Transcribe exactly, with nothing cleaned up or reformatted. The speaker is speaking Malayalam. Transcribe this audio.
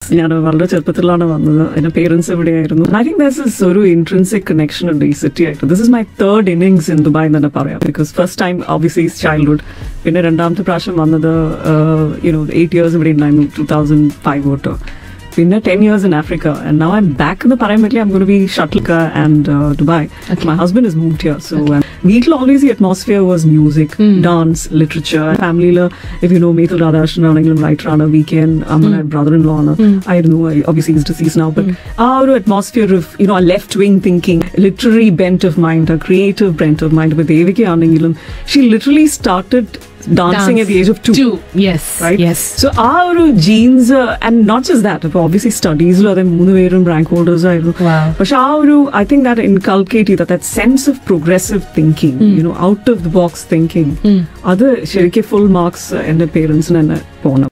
ഞാൻ വളരെ ചെറുപ്പത്തിലാണ് വന്നത്. എൻ്റെ പേരൻസ് എവിടെയായിരുന്നു. ഐ തിങ്ക് ദാറ്റ്സ് എ ഒരു ഇൻട്രൻസിക് കണക്ഷൻ ഉണ്ട് ഈ സിറ്റി ആയിട്ട്. This is my third innings in Dubai എന്ന് തന്നെ പറയാം. Because first time obviously is childhood. പിന്നെ രണ്ടാമത്തെ പ്രാവശ്യം വന്നത് യുനോ എയ്റ്റ് ഇയേഴ്സ് ഇവിടെ ഉണ്ടായിരുന്നു, ടൂ തൗസൻഡ് ഫൈവ് തൊട്ട്. പിന്നെ ten years in Africa, and now I'm back in the Parametri. I'm going to be Shuttleca and uh, Dubai. Okay. My husband has moved here, so okay. um, we'll always the atmosphere was music, mm. dance, literature. Family, la, if you know Methil Radhakrishnan, England writer on a weekend. I'm mm. my brother-in-law. Mm. I don't know. Obviously, he's deceased now, but mm. our atmosphere of you know a left-wing thinking, literary bent of mind, a creative bent of mind. But Deviki Anangilum, she literally started dancing Dance. at the age of two. Two, yes, right. Yes. So our genes, uh, and not just that, obviously studies, lo ade moonu verum rank holders aayirunnu. Wow. But our, I think that inculcated that that sense of progressive thinking, mm. you know, out of the box thinking. Adu sherike full marks ende parents nenne pona.